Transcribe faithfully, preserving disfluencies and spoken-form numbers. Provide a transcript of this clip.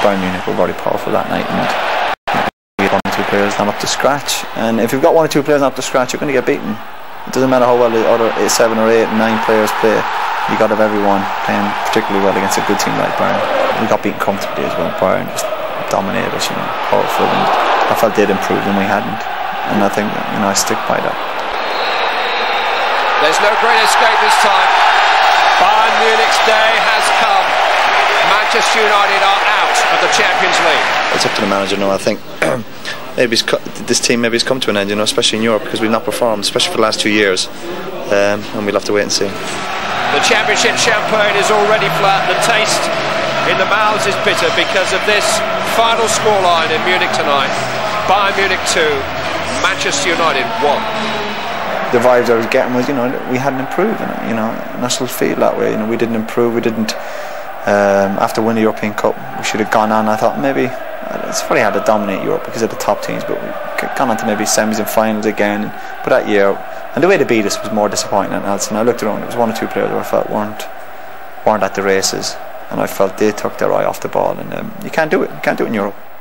Bayern Munich were very powerful that night, and we had one or two players not up to scratch. And if you've got one or two players not up to scratch, you're going to get beaten. It doesn't matter how well the other eight, seven or eight, nine players play. You got to have everyone playing particularly well against a good team like Bayern. We got beaten comfortably as well. Bayern just dominated us, you know, powerful, and I felt they'd improved and we hadn't. And I think, you know, I stick by that. There's no great escape this time. Bayern Munich's day has come. Manchester United are out of the Champions League. It's up to the manager now, I think. Maybe it's this team maybe has come to an end, you know, especially in Europe, because we've not performed, especially for the last two years, um, and we'll have to wait and see. The Championship champagne is already flat. The taste in the mouths is bitter because of this final scoreline in Munich tonight. Bayern Munich two, Manchester United one. The vibes I was getting was, you know, we hadn't improved, you know, and I still feel that way. You know, we didn't improve. We didn't. Um, after winning the European Cup, we should have gone on. I thought maybe it's funny how to dominate Europe because of the top teams, but we've gone on to maybe semis and finals again. But that year, and the way they beat us was more disappointing than else. And I looked around, there was one or two players who I felt weren't weren't at the races, and I felt they took their eye off the ball. And um, you can't do it. You can't do it in Europe.